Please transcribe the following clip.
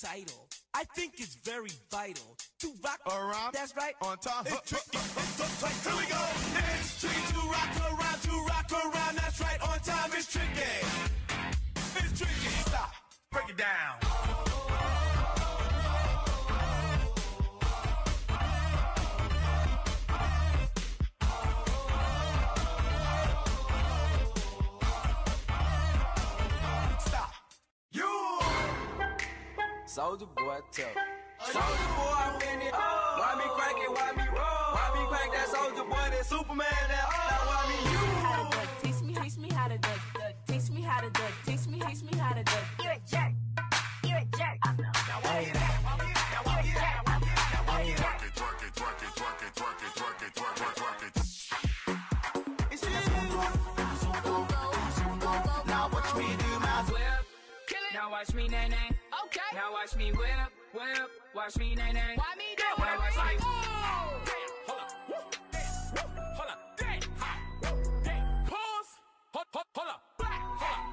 recital. I think it's very vital to rock around. That's right. On time. It's tricky. Here we go. It's tricky to rock around. That's right. On time. It's tricky. It's tricky. Stop. Break it down. Soulja Boy, tell. Soulja Boy, I'm in it. Why me crank it? Why me roll? Why me crank that Soulja Boy? That Superman? That why me you? How to duck? Teach me how to duck. Teach me how to duck. Teach me how to duck. You're a jerk. You're a jerk. Now why you that? Now why you that? Now why you that? Twerk it, twerk it, twerk it, twerk it, twerk it, twerk it, twerk it. It's you. Now watch me do my whip. Now watch me nay nay. Okay. Now watch me whip, whip. Watch me nay nay. Why me do Now watch me. Hold up. Pause. Hold up. Hold up.